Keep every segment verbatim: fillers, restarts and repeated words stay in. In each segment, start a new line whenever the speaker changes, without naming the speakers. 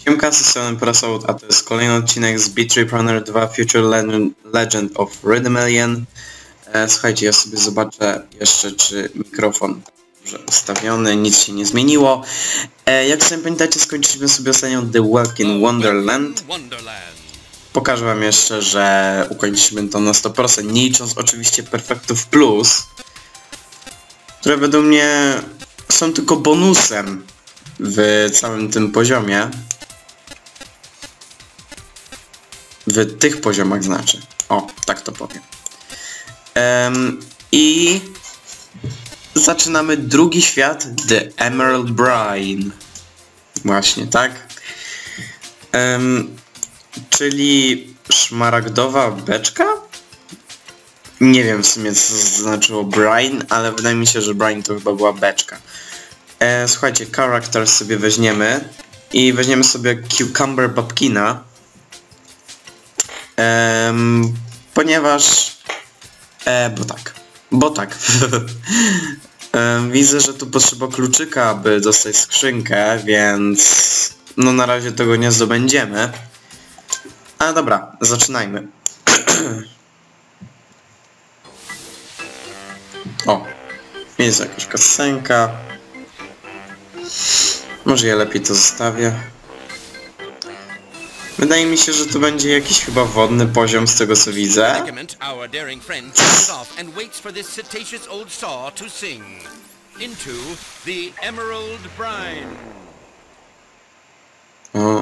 Siemka, z strony Parasaut, a to jest kolejny odcinek z Beat Trip Runner dwa Future Legend, Legend of Rhythmalion. E, słuchajcie, ja sobie zobaczę jeszcze, czy mikrofon dobrze ustawiony, nic się nie zmieniło. E, jak sobie pamiętacie, skończyliśmy sobie ostatnio The Walk in Wonderland. Pokażę wam jeszcze, że ukończyliśmy to na sto procent, nie licząc oczywiście Perfectów Plus, które według mnie są tylko bonusem w całym tym poziomie. W tych poziomach znaczy. O, tak to powiem. Um, I zaczynamy drugi świat, The Emerald Brine. Właśnie, tak? Um, czyli szmaragdowa beczka? Nie wiem w sumie, co znaczyło Brine, ale wydaje mi się, że Brine to chyba była beczka. E, słuchajcie, character sobie weźmiemy i weźmiemy sobie Cucumber Babkina, e, ponieważ e, bo tak, bo tak e, widzę, że tu potrzeba kluczyka, aby dostać skrzynkę, więc no na razie tego nie zdobędziemy. Ale dobra, zaczynajmy. O, jest jakaś kasenka. Może ja lepiej to zostawię. Wydaje mi się, że to będzie jakiś chyba wodny poziom z tego co widzę. O.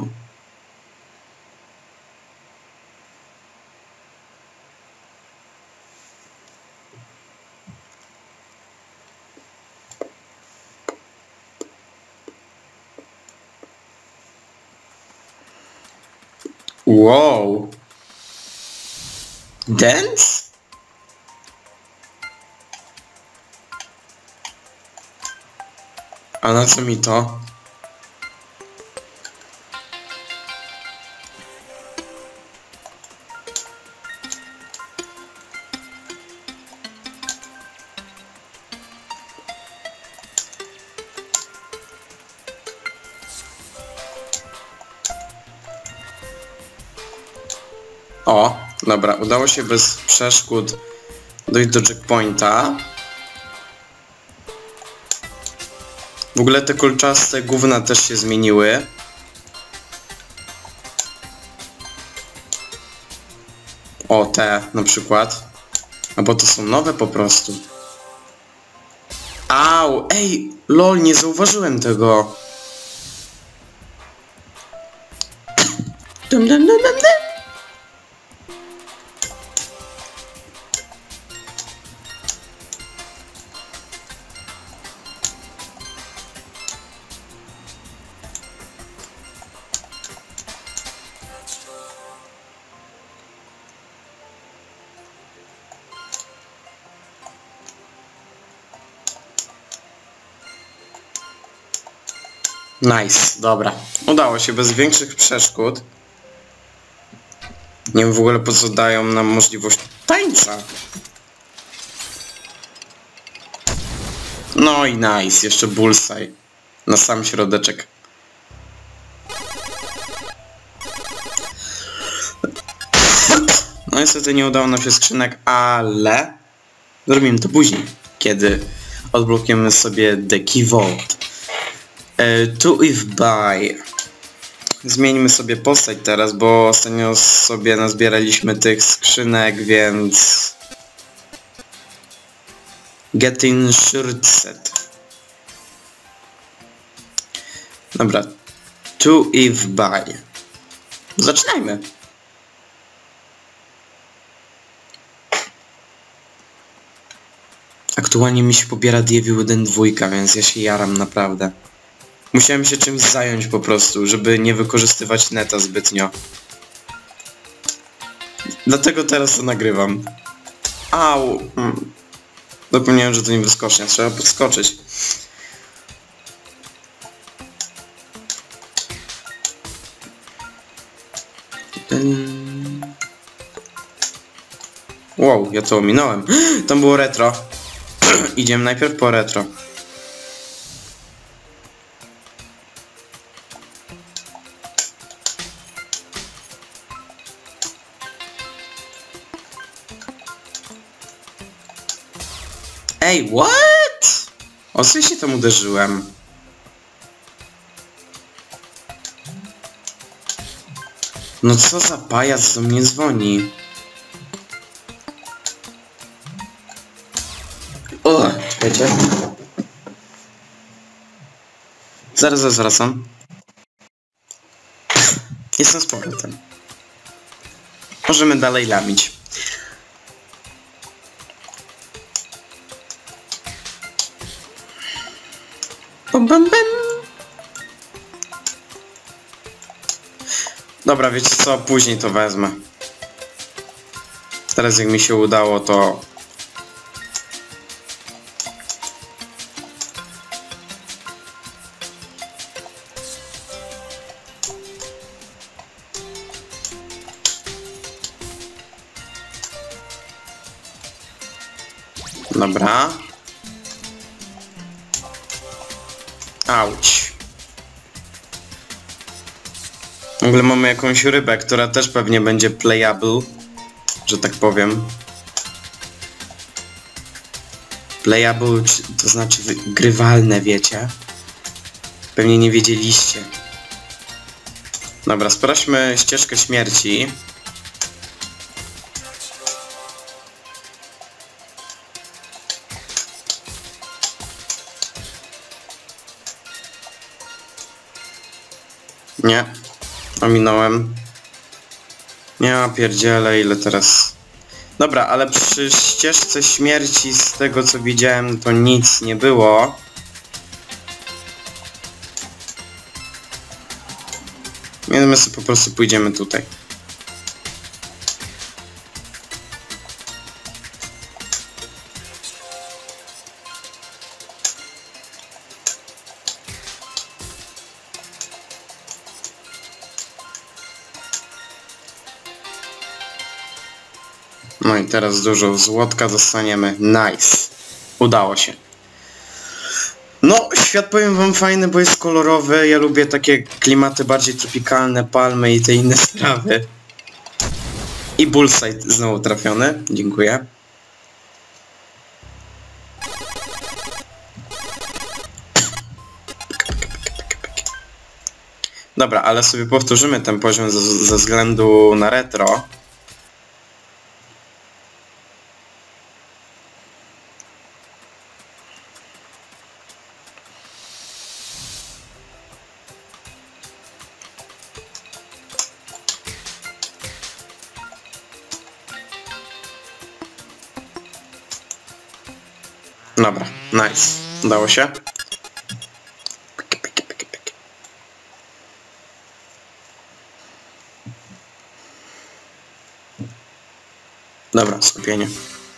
Wow. Dance? A na co mi to? O, dobra, udało się bez przeszkód dojść do checkpointa. W ogóle te kolczaste gówna też się zmieniły. O, te na przykład. Albo to są nowe po prostu. Au, ej, lol, nie zauważyłem tego. Dum, dum, dum, dum, dum. Nice, dobra. Udało się bez większych przeszkód. Nie wiem w ogóle po co dają nam możliwość tańca. No i nice, jeszcze bullseye. Na sam środeczek. No niestety nie udało nam się skrzynek, ale zrobimy to później, kiedy odblokujemy sobie The Key Vault. Uh, to if buy. Zmieńmy sobie postać teraz, bo ostatnio sobie nazbieraliśmy tych skrzynek, więc Getting shirt set. Dobra. To if buy. Zaczynajmy. Aktualnie mi się pobiera The Evil Within dwa, więc ja się jaram naprawdę. Musiałem się czymś zająć po prostu, żeby nie wykorzystywać neta zbytnio. Dlatego teraz to nagrywam. Au! Hmm. Zapomniałem, że to nie wyskocznia. Trzeba podskoczyć. Wow, ja to ominąłem. Tam było retro. Idziemy najpierw po retro. Ej, what? O co się tam uderzyłem? No co za pajac do mnie dzwoni? O, czekajcie. Zaraz, zaraz wracam. Jestem z powrotem. Możemy dalej lamić. Bum, bum, bum. Dobra, wiecie co? Później to wezmę. Teraz jak mi się udało, to... Dobra. Auć. W ogóle mamy jakąś rybę, która też pewnie będzie playable, że tak powiem. Playable to znaczy grywalne, wiecie? Pewnie nie wiedzieliście. Dobra, sprawdźmy ścieżkę śmierci. Nie. Ominąłem. Ja pierdzielę, ile teraz... Dobra, ale przy ścieżce śmierci, z tego co widziałem, to nic nie było. Więc my sobie po prostu pójdziemy tutaj. No i teraz dużo złotka dostaniemy. Nice. Udało się. No, świat powiem wam fajny, bo jest kolorowy. Ja lubię takie klimaty bardziej tropikalne, palmy i te inne sprawy. I bullseye znowu trafiony. Dziękuję. Dobra, ale sobie powtórzymy ten poziom ze, ze względu na retro. Dobra, nice. Udało się. Dobra, skupienie.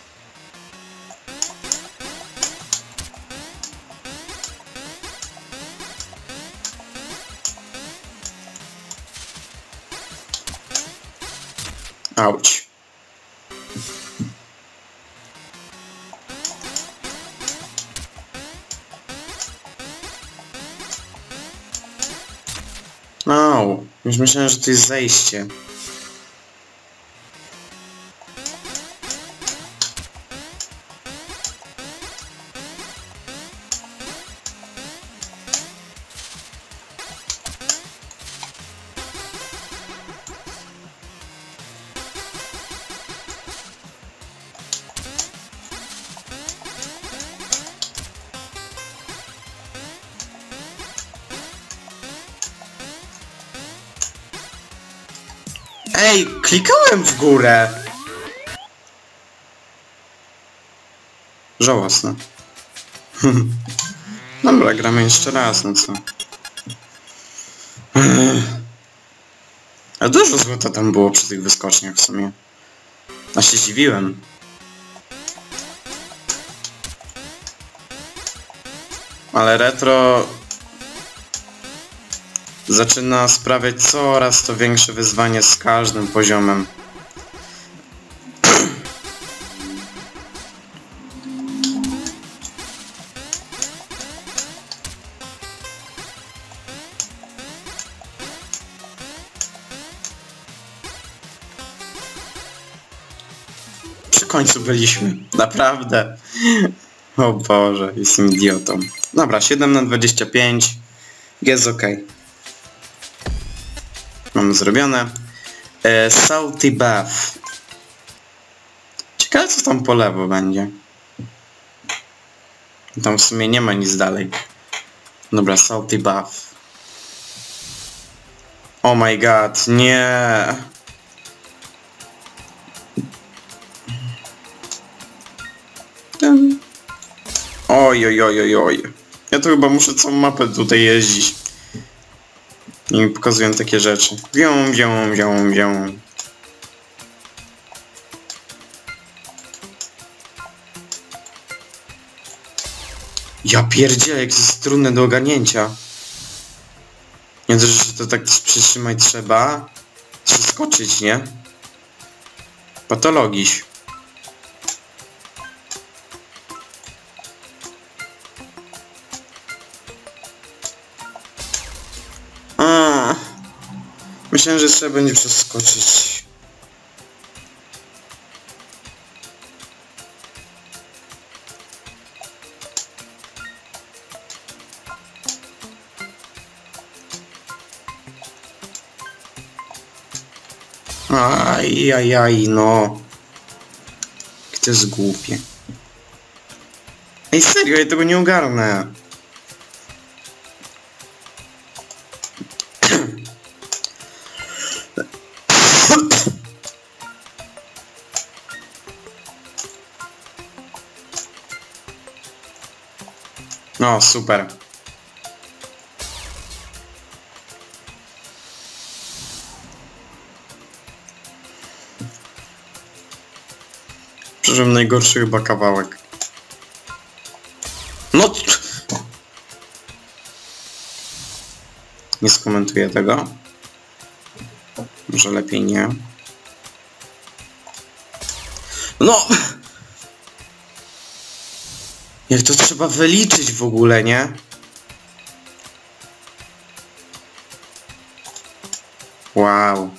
Auć. Au, już myślałem, że to jest zejście. Ej, klikałem w górę. Żałosne. Dobra, gramy jeszcze raz, no co. A dużo złota tam było przy tych wyskoczniach w sumie. A się zdziwiłem. Ale retro zaczyna sprawiać coraz to większe wyzwanie z każdym poziomem. Przy końcu byliśmy. Naprawdę. O Boże, jestem idiotą. Dobra, siedem na dwadzieścia pięć. Jest ok. Mamy zrobione. E, salty bath. Ciekawe co tam po lewo będzie. Tam w sumie nie ma nic dalej. Dobra, salty bath. Oh my god, nie. Oj, oj, oj, oj, oj. Ja to chyba muszę całą mapę tutaj jeździć. I mi pokazują takie rzeczy. Wią, wią, wią, wią. Ja pierdzielę, jak to jest trudne do ogarnięcia. Nie to, że to tak przytrzymać trzeba. Przeskoczyć, nie? Patologiś. A, myślałem, że trzeba będzie przeskoczyć. Aj, aj, aj, no. Jak to jest głupie. Ej, serio, ja tego nie ogarnę. No, super. Przeżyłem najgorszy chyba kawałek. No! Nie skomentuję tego. Może lepiej nie. No! Jak to trzeba wyliczyć w ogóle, nie? Wow.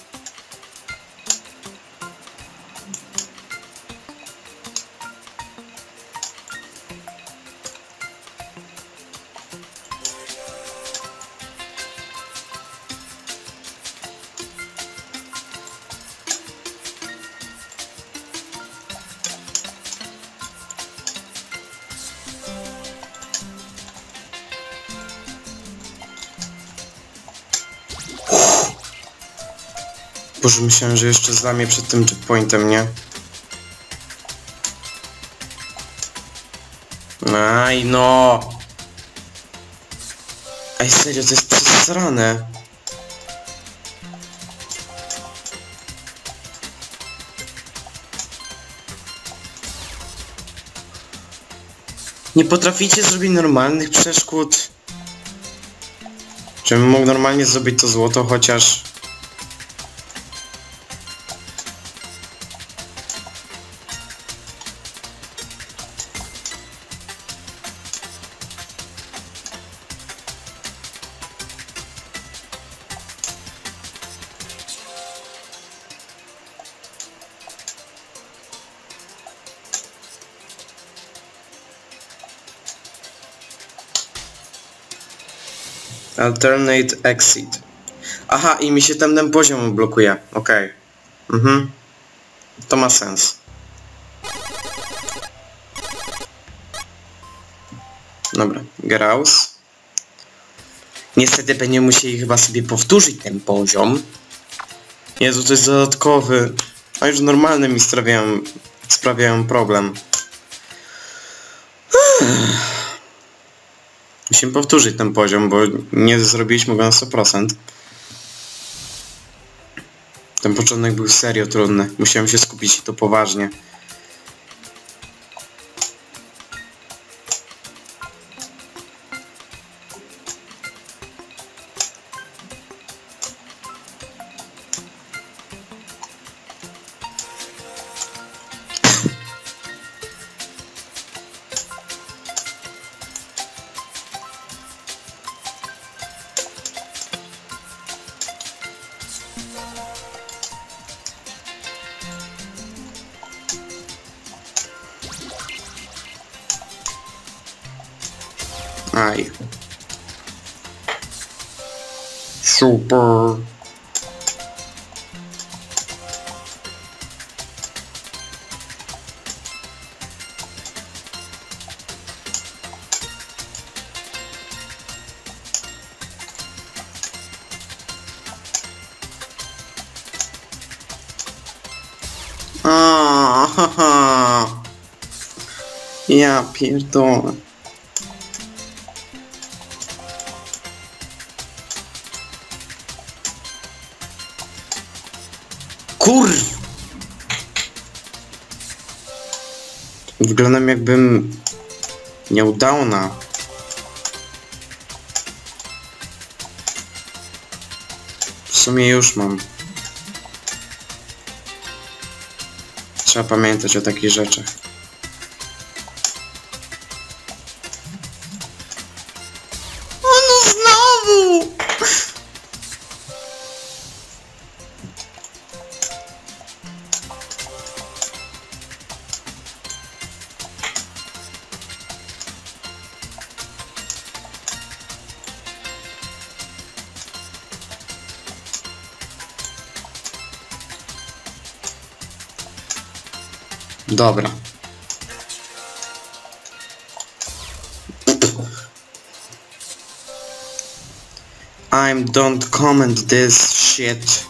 Boże, myślałem, że jeszcze złamie przed tym checkpointem, nie? Aj, no! Ej, serio, to jest przesrane. Nie potraficie zrobić normalnych przeszkód? Żebym mógł normalnie zrobić to złoto, chociaż... Alternate exit. Aha, i mi się tam ten poziom blokuje. Okej. Okay. Mhm. To ma sens. Dobra, Graus. Niestety będziemy musieli chyba sobie powtórzyć ten poziom. Jezu, to jest dodatkowy. A już normalne mi sprawiają, sprawiają problem. Musimy powtórzyć ten poziom, bo nie zrobiliśmy go na sto procent. Ten początek był serio trudny. Musiałem się skupić i to poważnie. Aj. Super. A, haha. Ja pierdolę. Kur... Wyglądam jakbym miał downa. W sumie już mam. Trzeba pamiętać o takich rzeczach. O no znowu! Dobra. I don't comment this shit.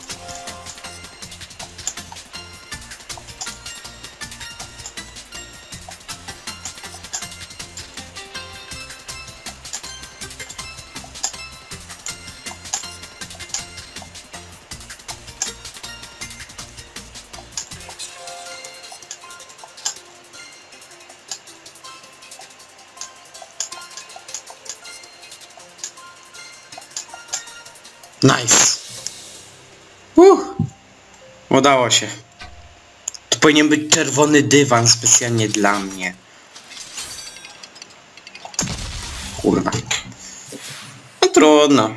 Nice. Uh, udało się. To powinien być czerwony dywan specjalnie dla mnie. Kurwa. No trudno.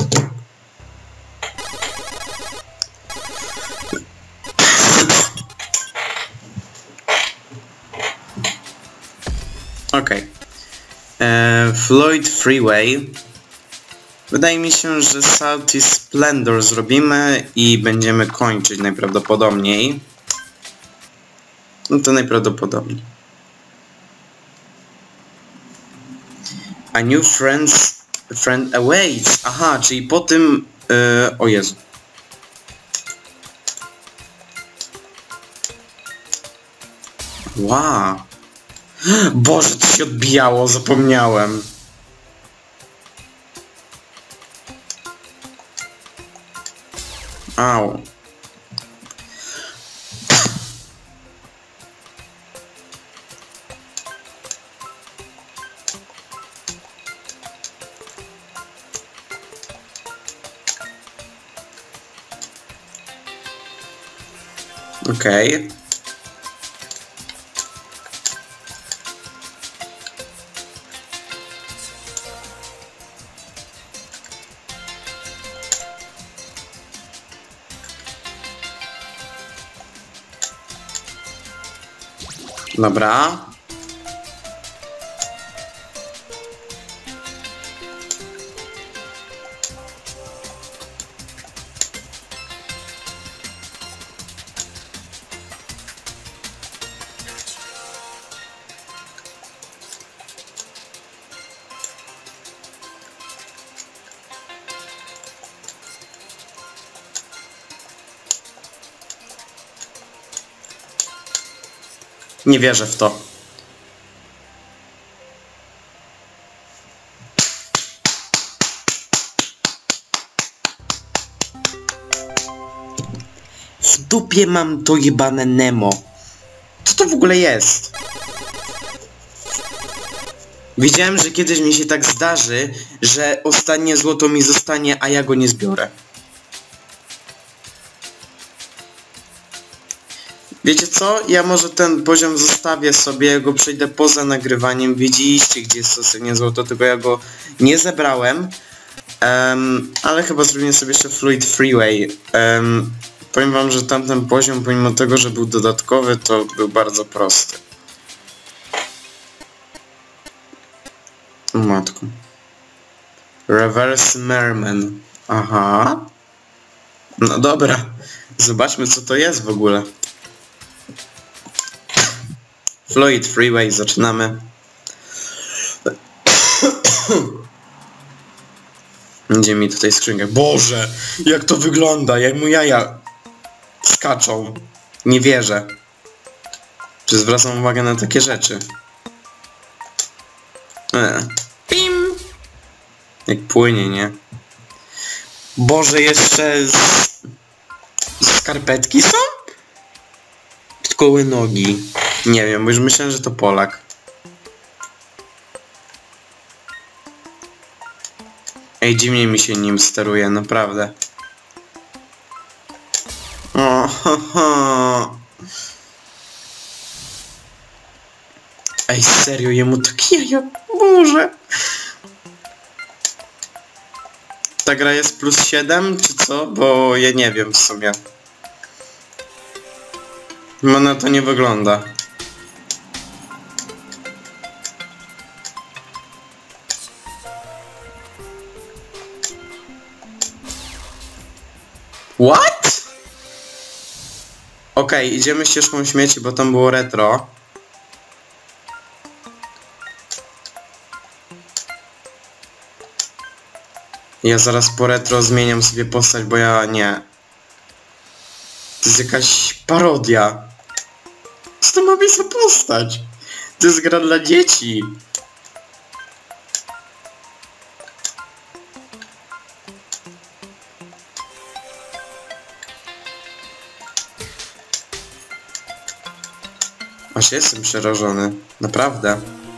Okej. Okay. Floyd Freeway. Wydaje mi się, że Salty Splendor zrobimy i będziemy kończyć najprawdopodobniej. No to najprawdopodobniej. A new friends friend awaits. Aha, czyli po tym... Yy, o Jezu. Wow. Boże, to się odbijało, zapomniałem. Au. Okej. Okay. Dobra. Nie wierzę w to. W dupie mam to jebane Nemo. Co to w ogóle jest? Widziałem, że kiedyś mi się tak zdarzy, że ostatnie złoto mi zostanie, a ja go nie zbiorę. Wiecie co? Ja może ten poziom zostawię sobie, go przejdę poza nagrywaniem. Widzieliście, gdzie jest ostatnie złoto, tylko ja go nie zebrałem. Um, ale chyba zrobię sobie jeszcze Fluid Freeway. Um, powiem wam, że tamten poziom, pomimo tego, że był dodatkowy, to był bardzo prosty. O matko. Reverse Merman. Aha. No dobra. Zobaczmy, co to jest w ogóle. Floyd Freeway, zaczynamy. Gdzie mi tutaj skrzynka? Boże! Jak to wygląda? Jak mu jaja skaczą. Nie wierzę. Czy zwracam uwagę na takie rzeczy? E. Pim! Jak płynie, nie? Boże, jeszcze z... skarpetki są? Koły nogi. Nie wiem, bo już myślałem, że to Polak. Ej, dziwnie mi się nim steruje, naprawdę. O, ho, ho. Ej, serio, jemu takie jaja... Boże! Ta gra jest plus siedem, czy co? Bo ja nie wiem w sumie. No na to nie wygląda. What? Okej, okay, idziemy ścieżką śmieci, bo tam było retro. Ja zaraz po retro zmieniam sobie postać, bo ja nie. To jest jakaś parodia. Co to ma być za postać? To jest gra dla dzieci. Aż jestem przerażony. Naprawdę.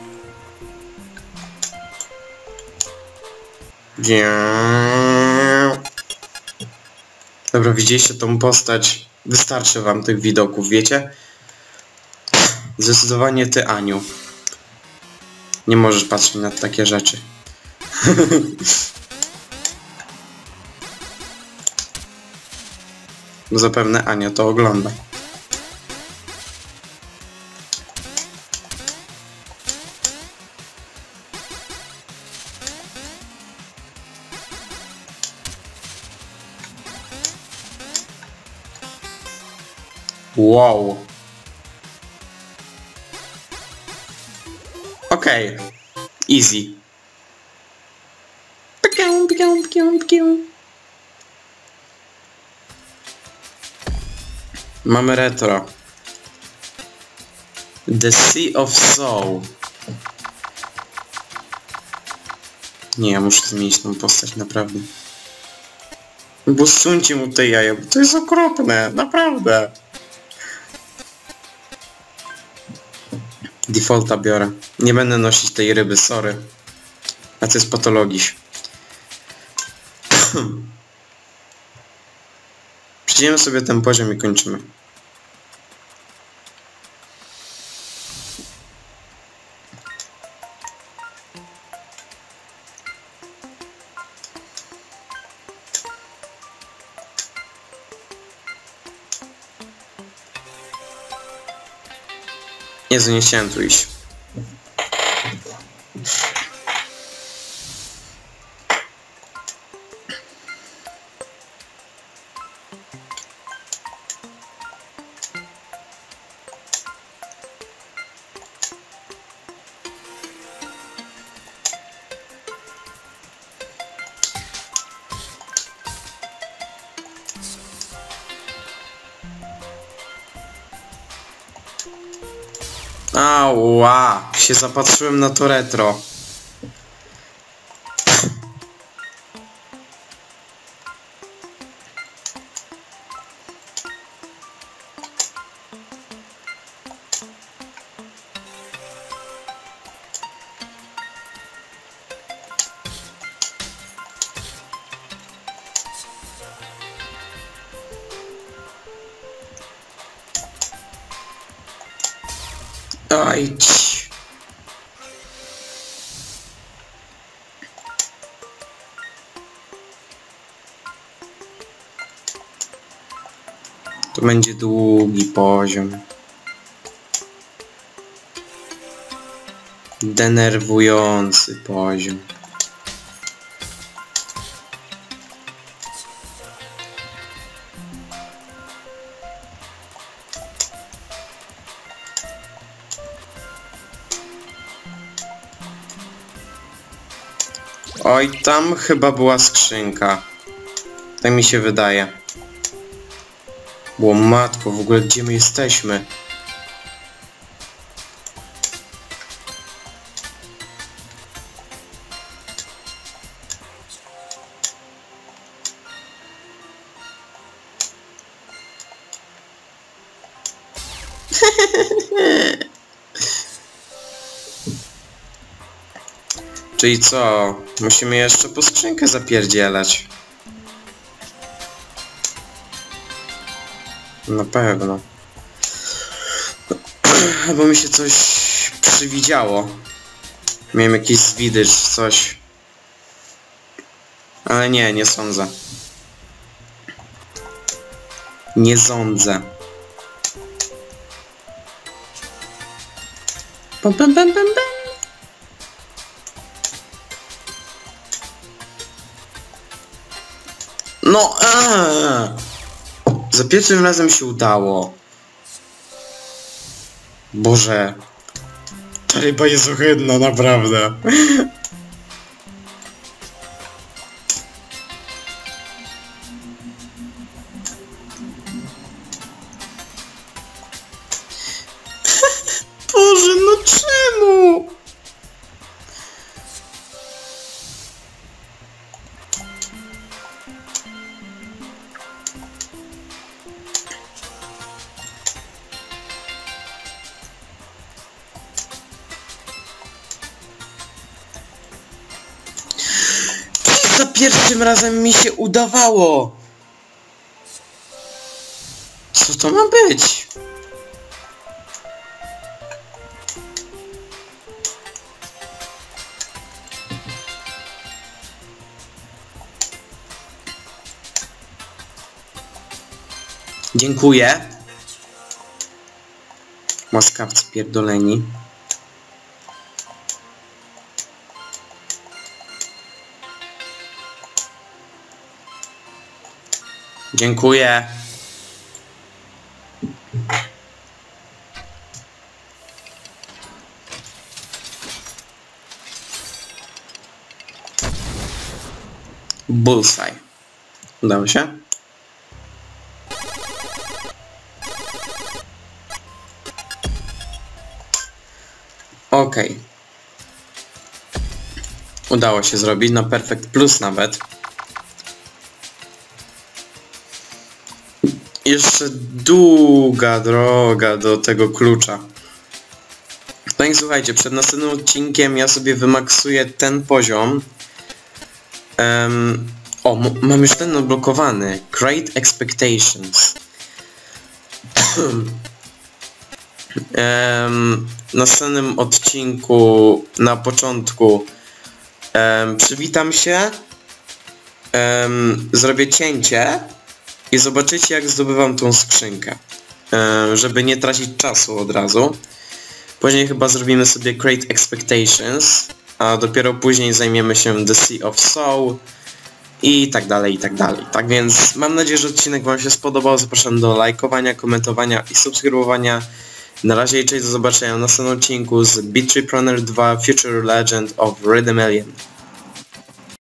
Dobra, widzieliście tą postać. Wystarczy wam tych widoków, wiecie? Zdecydowanie ty, Aniu. Nie możesz patrzeć na takie rzeczy. Bo zapewne Ania to ogląda. Wow. Okej. Okay. Easy. Pikią, pikią, pikią, pikią. Mamy retro. The Sea of Soul. Nie, ja muszę zmienić tą postać, naprawdę. Bo zsuńcie mu te jaja, bo to jest okropne, naprawdę. Defaulta biorę. Nie będę nosić tej ryby, sorry. A to jest patologiś. Przejdziemy sobie ten poziom i kończymy. Jezu, nie chciałem tu iść. Ała, się zapatrzyłem na to retro. Aj, ci. To będzie długi poziom. Denerwujący poziom. Oj, tam chyba była skrzynka. Tak mi się wydaje. Bo matko, w ogóle gdzie my jesteśmy? Czyli co? Musimy jeszcze po skrzynkę zapierdzielać. Na pewno. Bo mi się coś przywidziało. Miałem jakieś zwidy czy coś. Ale nie, nie sądzę. Nie sądzę. Pam, pam, pam, pam, pam. No, aaa. Za pierwszym razem się udało. Boże. Ta ryba jest ohydna, naprawdę. Boże, no czemu? Za pierwszym razem mi się udawało. Co to ma być? Dziękuję. Łaskawcy pierdoleni. Dziękuję. Bullseye. Udało się? Okej. Okay. Udało się zrobić na Perfect Plus nawet. Jeszcze długa droga do tego klucza. No i słuchajcie, przed następnym odcinkiem ja sobie wymaksuję ten poziom. Um, o, mam już ten odblokowany. Great Expectations. um, w następnym odcinku, na początku, um, przywitam się, um, zrobię cięcie i zobaczycie, jak zdobywam tą skrzynkę, um, żeby nie tracić czasu od razu. Później chyba zrobimy sobie Great Expectations, a dopiero później zajmiemy się The Sea of Soul i tak dalej, i tak dalej. Tak więc mam nadzieję, że odcinek wam się spodobał. Zapraszam do lajkowania, komentowania i subskrybowania. Na razie i cześć, do zobaczenia w następnym odcinku z Beat Trip Runner dwa Future Legend of Rhythm Alien.